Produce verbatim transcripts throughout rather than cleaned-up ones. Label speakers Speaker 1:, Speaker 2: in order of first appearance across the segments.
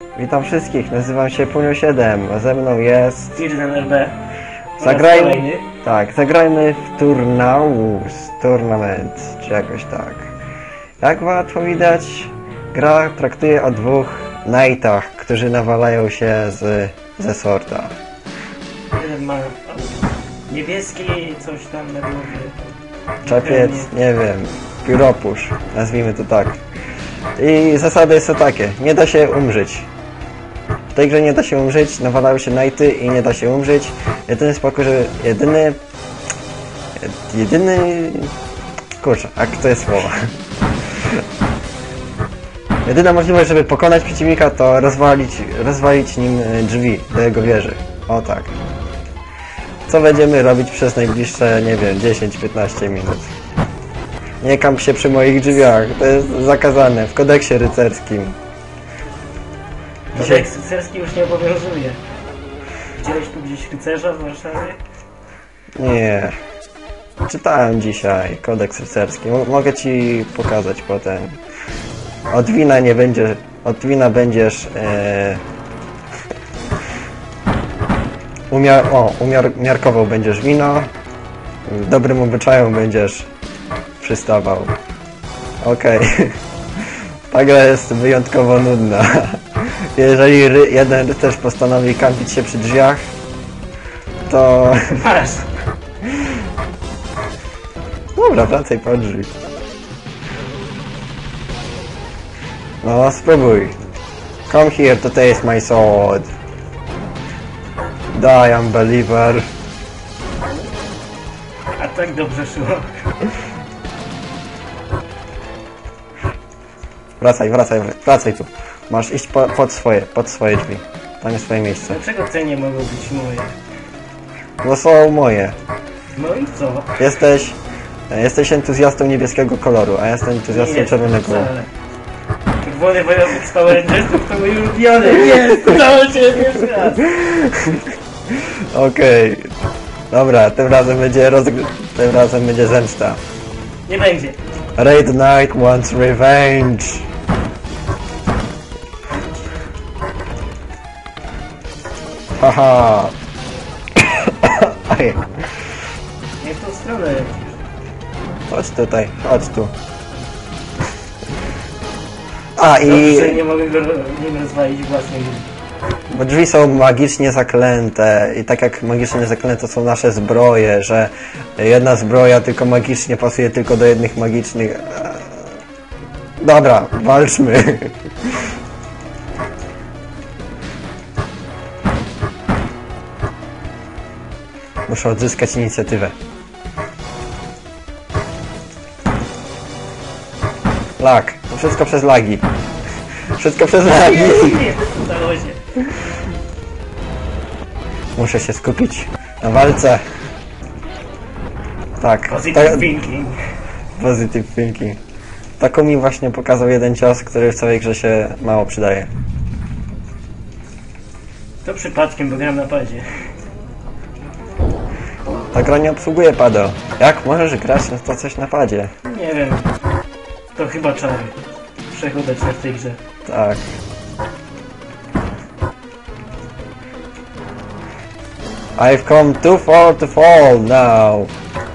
Speaker 1: Witam wszystkich, nazywam się Punio siedem, a ze mną jest...
Speaker 2: Tirzen R B.
Speaker 1: Zagrajmy... Tak, zagrajmy w Turnaus, Tournament, czy jakoś tak. Jak łatwo widać, gra traktuje o dwóch knightach, którzy nawalają się z, ze sorta.
Speaker 2: Jeden ma niebieski, coś tam na głowie.
Speaker 1: Czepiec, nie wiem, pióropusz, nazwijmy to tak. I zasady są takie, nie da się umrzeć. W tej grze nie da się umrzeć, nawalają się knighty i nie da się umrzeć. Jedyny spokój, że jedyny... Jedyny... Kurczę, a to jest słowo. Jedyna możliwość, żeby pokonać przeciwnika, to rozwalić, rozwalić nim drzwi do jego wieży. O tak. Co będziemy robić przez najbliższe, nie wiem, dziesięć piętnaście minut. Nie kamp się przy moich drzwiach, to jest zakazane w kodeksie rycerskim.
Speaker 2: Dzisiaj... Kodeks rycerski już nie obowiązuje. Widziałeś tu gdzieś rycerza w Warszawie?
Speaker 1: Nie. Czytałem dzisiaj kodeks rycerski. M mogę ci pokazać potem. Od wina nie będzie... Od wina będziesz... E... Umiar... O, umiar... miarkował będziesz wino. Dobrym obyczajom będziesz przystawał. Okej. Okay. Ta gra jest wyjątkowo nudna. Jeżeli ry jeden rycerz postanowi kampić się przy drzwiach, to...
Speaker 2: Masz!
Speaker 1: Dobra, wracaj po drzwi. No, spróbuj. Come here to taste my sword. Die, unbeliever.
Speaker 2: A tak dobrze szło.
Speaker 1: Wracaj, wracaj, wracaj tu. Masz iść po, pod swoje, pod swoje drzwi. Tam jest swoje miejsce.
Speaker 2: Dlaczego te nie mogą być moje?
Speaker 1: No są moje.
Speaker 2: No i co?
Speaker 1: Jesteś... Jesteś entuzjastą niebieskiego koloru, a ja jestem entuzjastą
Speaker 2: Nie
Speaker 1: czerwonego.
Speaker 2: wcale. Czerwony wojownik z Power Rangersów to mój ulubiony. Jest! Udało się pierwszy raz.
Speaker 1: Okej. Okay. Dobra, tym razem będzie roz... tym razem będzie zemsta.
Speaker 2: Nie będzie.
Speaker 1: Raid Knight wants revenge. Haha.
Speaker 2: Nie w tą stronę.
Speaker 1: Chodź tutaj, chodź tu. A i...
Speaker 2: Dobrze, nie mogę go nim rozwalić własnej ludzi.
Speaker 1: Bo drzwi są magicznie zaklęte i tak jak magicznie zaklęte są nasze zbroje, że jedna zbroja tylko magicznie pasuje tylko do jednych magicznych... Dobra, walczmy. Muszę odzyskać inicjatywę. Lag. To wszystko przez lagi. Wszystko przez lagi.
Speaker 2: Nie, udało się.
Speaker 1: Muszę się skupić na walce. Tak.
Speaker 2: Positive
Speaker 1: ta...
Speaker 2: thinking.
Speaker 1: Positive thinking. Taką mi właśnie pokazał jeden cios, który w całej grze się mało przydaje.
Speaker 2: To przypadkiem, bo gram na padzie.
Speaker 1: Ta gra nie obsługuje pada. Jak możesz grać na to coś na padzie?
Speaker 2: Nie wiem. To chyba czary. Wszechobecne w tej grze.
Speaker 1: Tak. I've come too far to fall now.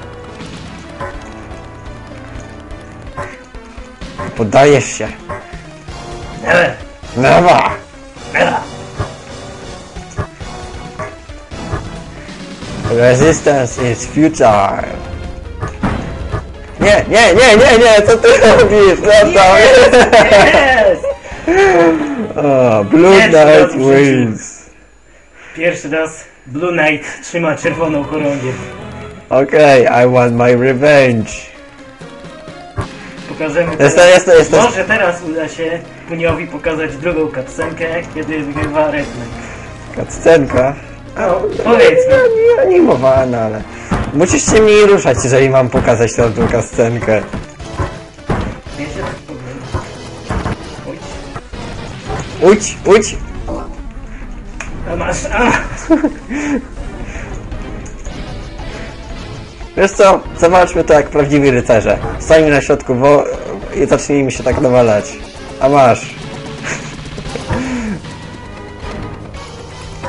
Speaker 1: Poddajesz się.
Speaker 2: Never!
Speaker 1: Never!
Speaker 2: Never!
Speaker 1: Resistance is futile. Nie, nie, nie, nie, nie, co ty robisz? Zostaw!
Speaker 2: Yes!
Speaker 1: Oh, Blue Knight wins.
Speaker 2: Pierwszy raz Blue Knight trzyma czerwoną koronę.
Speaker 1: Okej, okay, I want my revenge.
Speaker 2: Pokażemy
Speaker 1: jest,
Speaker 2: teraz,
Speaker 1: jest, jest, jest.
Speaker 2: może teraz uda się Puniowi pokazać drugą cutscenkę, kiedy wygrywa Red Knight.
Speaker 1: Cutscenka?
Speaker 2: No, powiedzmy.
Speaker 1: Nie animowana, ale... Musisz się mniej ruszać, jeżeli mam pokazać tę drugą scenkę.
Speaker 2: Ja się tak powiem.
Speaker 1: Udź, udź!
Speaker 2: A masz, a!
Speaker 1: Wiesz co? Zawalczmy to jak prawdziwi rycerze. Stańmy na środku wo i zacznijmy się tak nawalać. A masz.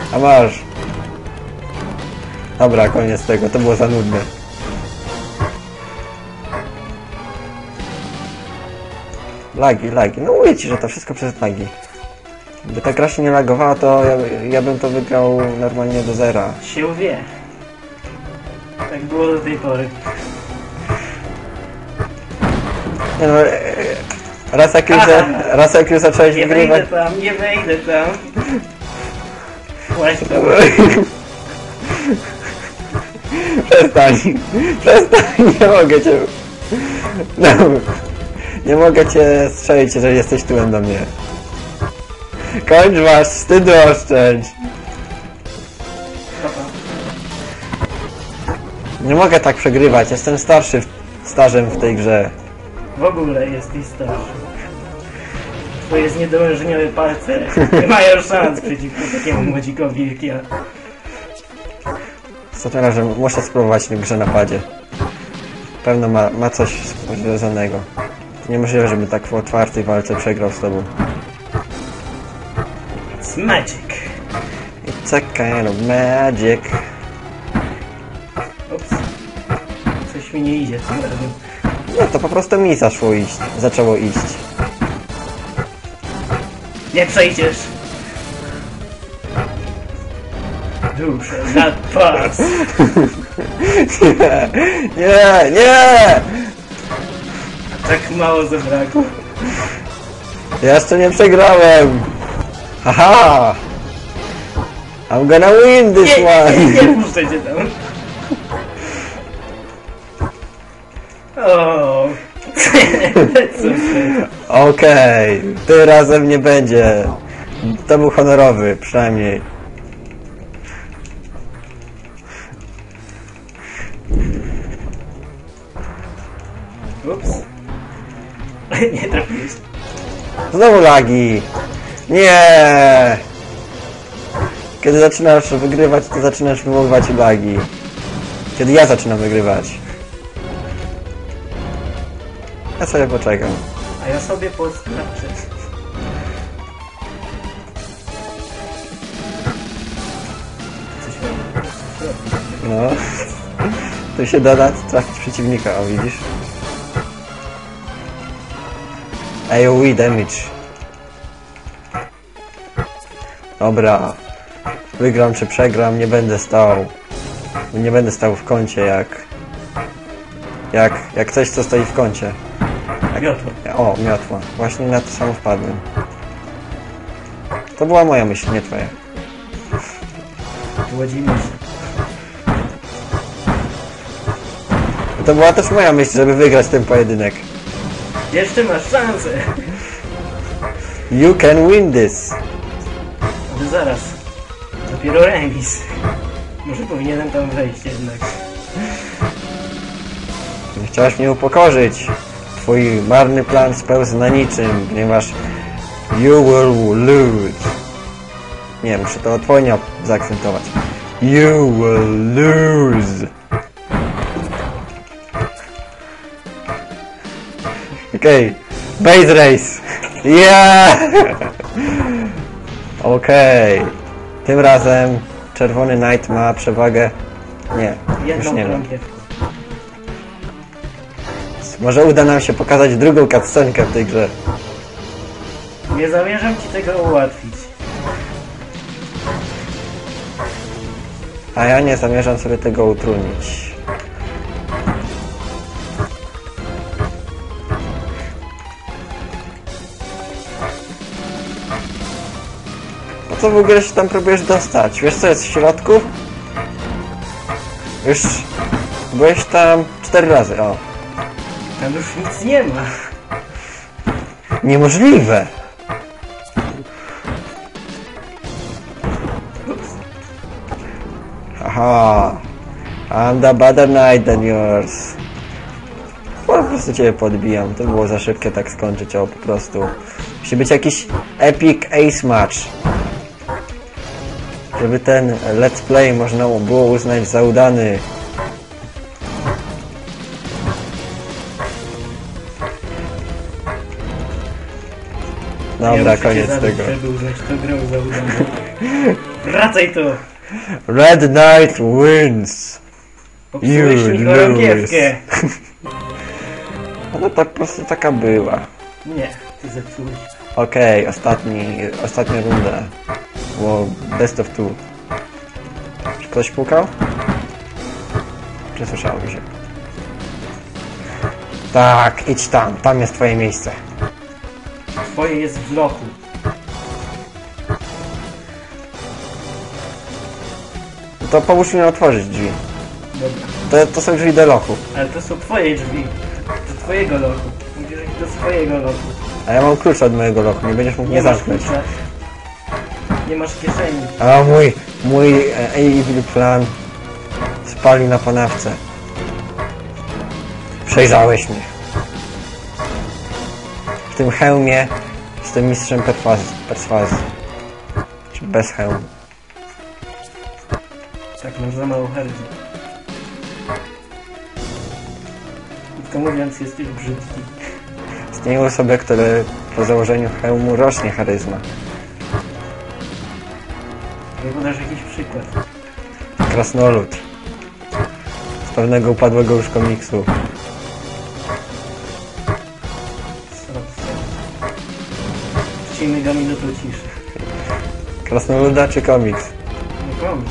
Speaker 1: A masz. Dobra, koniec tego, to było za nudne. Lagi, lagi. No mówię ci, że to wszystko przez lagi. Gdyby ta gra się nie lagowała, to ja, ja bym to wygrał normalnie do zera.
Speaker 2: Się wie. Tak było do tej pory.
Speaker 1: Nie no, e, raz jak już, za- raz jak już zacząłeś
Speaker 2: Nie
Speaker 1: wygrywać...
Speaker 2: wejdę tam, nie wejdę tam. Właśnie tam.
Speaker 1: Przestań, przestań, nie mogę cię... No, nie mogę cię strzelić, jeżeli jesteś tyłem do mnie. Kończ masz, wstydu oszczędź.
Speaker 2: Dobra.
Speaker 1: Nie mogę tak przegrywać, jestem starszy, starzem w tej grze.
Speaker 2: W ogóle jesteś starszy. Twoje zniedołężniałe palce nie mają szans przeciwko takiemu młodzikowi jak ja.
Speaker 1: Co teraz, że muszę spróbować w grze na padzie. Pewno ma, ma coś związanego. To niemożliwe, żeby tak w otwartej walce przegrał z tobą.
Speaker 2: It's magic.
Speaker 1: It's a kind of magic.
Speaker 2: Ups. Coś mi nie idzie tym razem.
Speaker 1: No to po prostu mi zaszło iść. Zaczęło iść.
Speaker 2: Nie przejdziesz. Duszę nad pas.
Speaker 1: Nie, nie, nie!
Speaker 2: Tak mało zabrakło.
Speaker 1: Jeszcze nie przegrałem! Haha! I'm gonna win this
Speaker 2: Nie, nie,
Speaker 1: one!
Speaker 2: nie puszczę cię tam. O. Super.
Speaker 1: Okej, ty razem nie będzie. To był honorowy, przynajmniej.
Speaker 2: Ups. Nie trafiłeś.
Speaker 1: Znowu lagi! Nie! Kiedy zaczynasz wygrywać, to zaczynasz wywoływać lagi. Kiedy ja zaczynam wygrywać. Ja sobie poczekam.
Speaker 2: A ja sobie postraczę. Coś robi. Coś robi.
Speaker 1: No. Tu się doda trafić przeciwnika, o widzisz? A O E damage. Dobra. Wygram czy przegram, nie będę stał. Nie będę stał w kącie jak... Jak, jak coś, co stoi w kącie.
Speaker 2: Miotło.
Speaker 1: O, miotła. Właśnie na to samo wpadłem. To była moja myśl, nie twoja.
Speaker 2: Łodzimy się.
Speaker 1: To była też moja myśl, żeby wygrać ten pojedynek.
Speaker 2: Jeszcze masz szansę.
Speaker 1: You can win this.
Speaker 2: Ale zaraz. Dopiero remis. Może powinienem tam wejść jednak.
Speaker 1: Chciałaś mnie upokorzyć. Twój marny plan spełzł na niczym, ponieważ you will lose. Nie, muszę to odpowiednio zaakcentować. You will lose. Okej. Okay. Base race. Yeah! Okej. Okay. Tym razem czerwony Knight ma przewagę. Nie, już
Speaker 2: Jedną
Speaker 1: nie wiem.
Speaker 2: chorągiewką.
Speaker 1: Może uda nam się pokazać drugą cutscenkę w tej grze.
Speaker 2: Nie zamierzam ci tego ułatwić.
Speaker 1: A ja nie zamierzam sobie tego utrudnić. Po co w ogóle się tam próbujesz dostać? Wiesz co jest w środku? Już byłeś tam cztery razy, o.
Speaker 2: Tam już nic nie ma.
Speaker 1: Niemożliwe! Aha. I'm the better knight than yours. Po prostu ciebie podbijam. To było za szybkie tak skończyć, o po prostu. Musi być jakiś epic ace match. Żeby ten let's play można było uznać za udany. Dobra,
Speaker 2: ja
Speaker 1: koniec tego.
Speaker 2: Żeby uznać to grę za udaną. Wracaj tu!
Speaker 1: Red Knight wins!
Speaker 2: Popsułeś mi chorągiewkę!
Speaker 1: No to tak po prostu taka była.
Speaker 2: Nie, ty zepsułeś.
Speaker 1: Okej, okay, ostatni, ostatnia runda. Było best of two. Czy ktoś pukał? Czy słyszało mi się? Tak, idź tam, tam jest twoje miejsce.
Speaker 2: Twoje jest w lochu.
Speaker 1: To pomóż mi otworzyć drzwi.
Speaker 2: Dobra.
Speaker 1: To, to są drzwi do lochu.
Speaker 2: Ale to są twoje drzwi. Do twojego lochu. Musisz iść do swojego lochu.
Speaker 1: A ja mam klucz od mojego lochu, nie będziesz mógł mnie zamknąć.
Speaker 2: Klucza. Nie masz kieszeni.
Speaker 1: A mój, mój e, evil plan spali na panawce. Przejrzałeś mnie. W tym hełmie jestem mistrzem perswazji. perswazji. Czy bez hełmu.
Speaker 2: Tak, masz za mało charyzmy. Krótko mówiąc, jesteś brzydki.
Speaker 1: Istnieją osoby, które po założeniu hełmu rośnie charyzma.
Speaker 2: Nie podasz jakiś przykład.
Speaker 1: Krasnolud. Z pewnego upadłego już komiksu.
Speaker 2: Czcimy go minutą ciszy.
Speaker 1: Krasnoluda czy komiks?
Speaker 2: No komiks.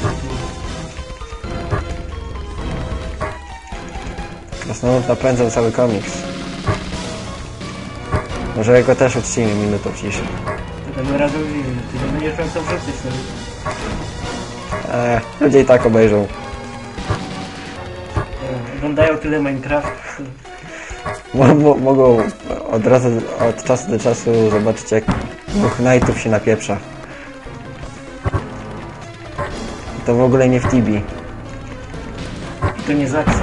Speaker 1: Krasnolud napędzał cały komiks. Może jego też uczcimy minutą ciszy.
Speaker 2: To będę razem żyli. Ty nie będziesz miał co wrzucić sobie.
Speaker 1: Eee, ludzie i tak obejrzą.
Speaker 2: Oglądają tyle Minecraft.
Speaker 1: Mo mo mogą od razu, od czasu do czasu zobaczyć, jak dwóch knightów się napieprza. To w ogóle nie w Tibi.
Speaker 2: I to nie z akcji.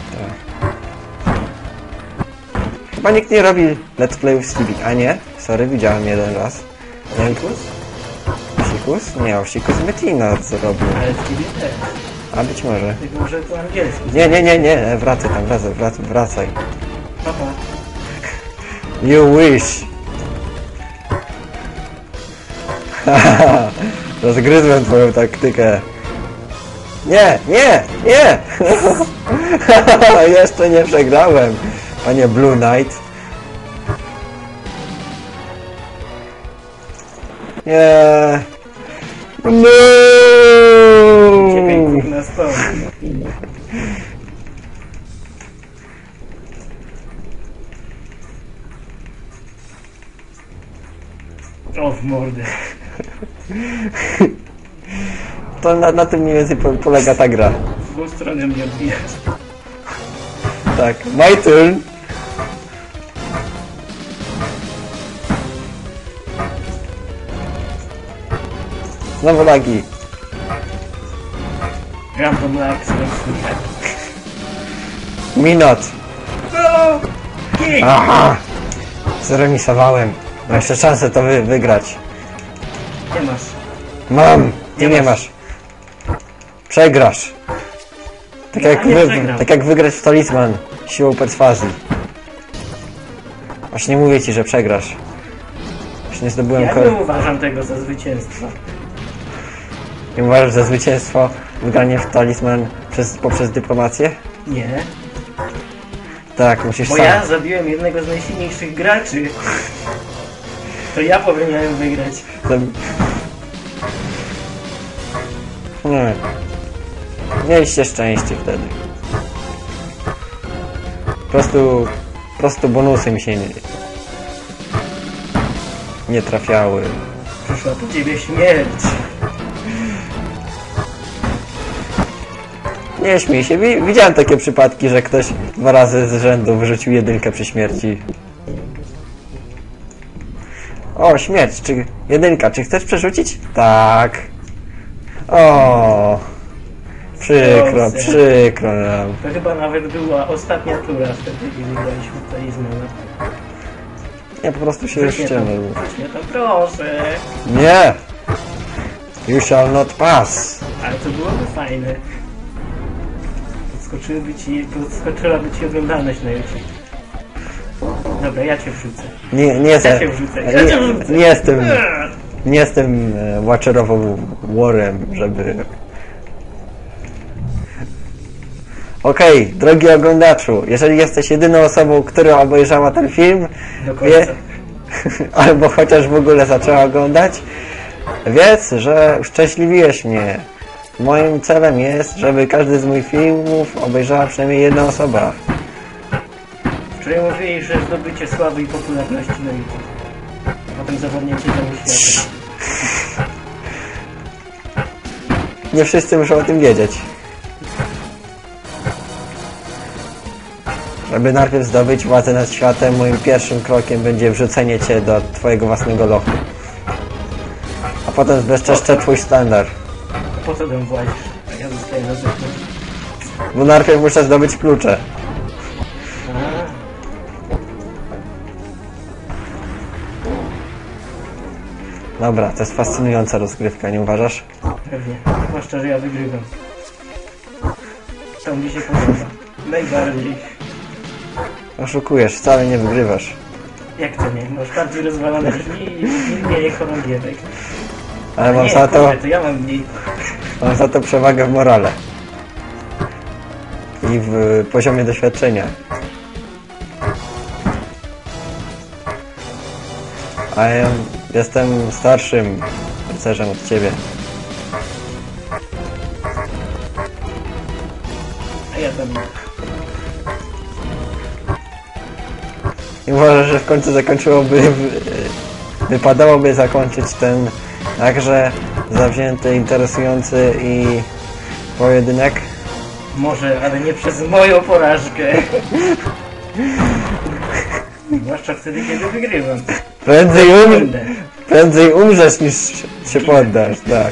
Speaker 1: Chyba nikt nie robi let's playów z Tibi. A nie? Sorry, widziałem jeden raz. Nie wiem,
Speaker 2: Osikus?
Speaker 1: Osikus? Nie, Osikus Metina zrobił.
Speaker 2: Ale w Tibi też.
Speaker 1: A być może.
Speaker 2: Tylko może po angielsku.
Speaker 1: Nie, nie, nie, nie, wracaj tam, wracaj, wracaj, wracaj.
Speaker 2: Papa.
Speaker 1: You wish! Haha, rozgryzłem twoją taktykę. Nie, nie, nie! Jeszcze nie przegrałem, panie Blue Knight. Nie. No!
Speaker 2: Uciekaj kurna stąd. O, w mordę.
Speaker 1: To na, na tym mniej więcej po, polega ta gra.
Speaker 2: W tą stronę mnie odbijasz.
Speaker 1: Tak, my turn. Znowu lagi.
Speaker 2: Random lag,
Speaker 1: Minut.
Speaker 2: No! Kick!
Speaker 1: Aha! Zremisowałem. Mam jeszcze szansę to wy wygrać.
Speaker 2: Nie masz.
Speaker 1: Mam! Ty
Speaker 2: Nie
Speaker 1: nie
Speaker 2: masz.
Speaker 1: masz. Przegrasz. Tak
Speaker 2: Ja
Speaker 1: jak,
Speaker 2: nie
Speaker 1: wy,
Speaker 2: przegram.
Speaker 1: tak jak wygrać w talizman siłą perswazji. Właśnie mówię ci, że przegrasz. Właśnie nie zdobyłem
Speaker 2: Ja
Speaker 1: ko-
Speaker 2: nie uważam tego za zwycięstwo.
Speaker 1: Nie uważasz za zwycięstwo wygranie w talizman przez, poprzez dyplomację?
Speaker 2: Nie.
Speaker 1: Tak, musisz
Speaker 2: Bo
Speaker 1: sam.
Speaker 2: ja zabiłem jednego z najsilniejszych graczy. To ja powinienem wygrać.
Speaker 1: Zabi- Nie. Mieliście szczęście wtedy. Po prostu... Po prostu bonusy mi się nie... nie trafiały.
Speaker 2: Przyszła po ciebie śmierć.
Speaker 1: Nie śmiej się. Wi- Widziałem takie przypadki, że ktoś dwa razy z rzędu wyrzucił jedynkę przy śmierci. O, śmierć. Czy... Jedynka. Czy chcesz przerzucić? Tak. O. Przykro,
Speaker 2: Proszę.
Speaker 1: przykro nam.
Speaker 2: To chyba nawet była ostatnia tura wtedy, kiedy graliśmy talizmana.
Speaker 1: Nie, po prostu się już
Speaker 2: Wrzuć mnie tam,
Speaker 1: ściemnił.
Speaker 2: wrzuć mnie tam, proszę.
Speaker 1: Nie! You shall not pass.
Speaker 2: Ale to byłoby fajne. Podskoczyłyby ci, podskoczyłaby ci oglądalność na YouTube. Dobra, ja cię wrzucę.
Speaker 1: Nie, nie,
Speaker 2: Ja
Speaker 1: jestem,
Speaker 2: cię wrzucę,
Speaker 1: nie,
Speaker 2: ja cię wrzucę.
Speaker 1: nie jestem, nie jestem e, Watcherową Warem, żeby... Okej, okay, drogi oglądaczu, jeżeli jesteś jedyną osobą, która obejrzała ten film,
Speaker 2: Do końca.
Speaker 1: albo chociaż w ogóle zaczęła oglądać, wiedz, że uszczęśliwiłeś mnie. Moim celem jest, żeby każdy z moich filmów obejrzała przynajmniej jedna osoba.
Speaker 2: Wczoraj mówili, że zdobycie sławy i popularności na YouTube. Potem zawodnięcie temu świata.
Speaker 1: Nie wszyscy muszą o tym wiedzieć. Żeby najpierw zdobyć władzę nad światem, moim pierwszym krokiem będzie wrzucenie cię do twojego własnego lochu. A potem zbezczeszczę twój standard.
Speaker 2: Po co tam włazisz? A ja zostaję na zewnątrz.
Speaker 1: Bo najpierw muszę zdobyć klucze.
Speaker 2: A,
Speaker 1: Dobra, to jest fascynująca rozgrywka, nie uważasz?
Speaker 2: pewnie. Zwłaszcza, że ja wygrywam. To mi się podoba. Najbardziej.
Speaker 1: Oszukujesz, wcale nie wygrywasz.
Speaker 2: Jak to nie? Masz bardziej rozwalone drzwi i mniej chorągiewek.
Speaker 1: Ale mam
Speaker 2: nie,
Speaker 1: za to,
Speaker 2: kurde, to ja mam mniej.
Speaker 1: mam za to przewagę w morale. I w poziomie doświadczenia. A ja jestem starszym rycerzem od ciebie.
Speaker 2: A ja tam...
Speaker 1: I uważasz, że w końcu zakończyłoby... Wypadałoby zakończyć ten jakże zawzięty, interesujący i pojedynek?
Speaker 2: Może, ale nie przez moją porażkę. Zwłaszcza wtedy, kiedy wygrywam.
Speaker 1: Prędzej, um...
Speaker 2: Będę.
Speaker 1: Prędzej umrzesz niż się poddasz, tak.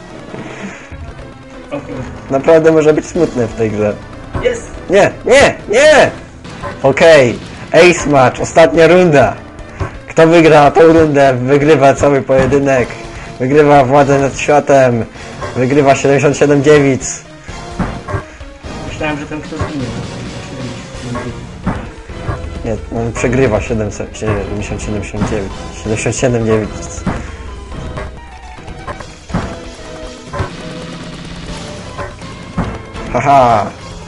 Speaker 2: O kurde.
Speaker 1: Naprawdę może być smutne w tej grze.
Speaker 2: Jest!
Speaker 1: Nie, nie, nie! Okej, okay. Ace Match, ostatnia runda. Kto wygra tą rundę, wygrywa cały pojedynek. Wygrywa władzę nad światem. Wygrywa siedemdziesiąt siedem dziewic.
Speaker 2: Myślałem, że ten kto zginie.
Speaker 1: Nie, on przegrywa siedemdziesiąt siedem dziewięć. siedemdziesiąt siedem dziewic. Haha!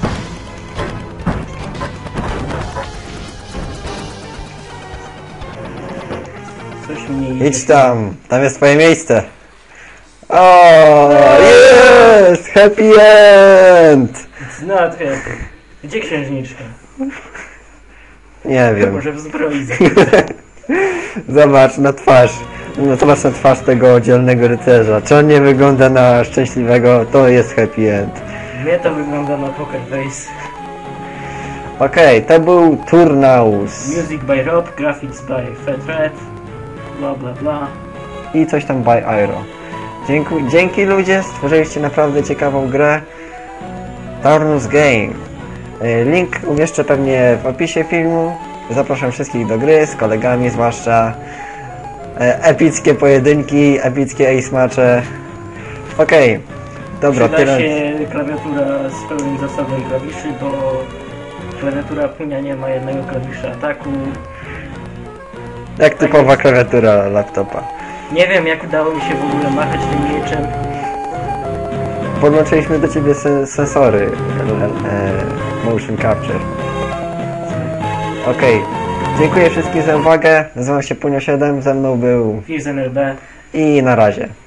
Speaker 2: Coś mnie idzie.
Speaker 1: Idź tam, tam jest twoje miejsce. O, jest! Happy end!
Speaker 2: It's not happy. Gdzie księżniczka?
Speaker 1: Nie wiem.
Speaker 2: Może w zbroi.
Speaker 1: Zobacz na twarz. No, zobacz na twarz tego dzielnego rycerza. Czy on nie wygląda na szczęśliwego? To jest happy end.
Speaker 2: Mnie to wygląda na poker face.
Speaker 1: Okej, okay, to był Turnaus.
Speaker 2: Music by Rob, graphics by Fat Red. Bla bla bla.
Speaker 1: I coś tam by Aero. Dzięki, dzięki ludzie, stworzyliście naprawdę ciekawą grę. Turnus Game. Link umieszczę pewnie w opisie filmu. Zapraszam wszystkich do gry, z kolegami zwłaszcza. Epickie pojedynki, epickie ace matche. Okej, okay. Dobra,
Speaker 2: Przyda
Speaker 1: tyle.
Speaker 2: się klawiatura z pełnym zasobem klawiszy, bo klawiatura płynia nie ma jednego klawisza ataku.
Speaker 1: Jak typowa klawiatura laptopa.
Speaker 2: Nie wiem, jak udało mi się w ogóle machać tym mieczem.
Speaker 1: Podłączyliśmy do ciebie sen sensory e, motion capture. Okej, okay. Dziękuję wszystkim za uwagę. Nazywam się Punio siedem, ze mną był
Speaker 2: Fizz N L B.
Speaker 1: i na razie.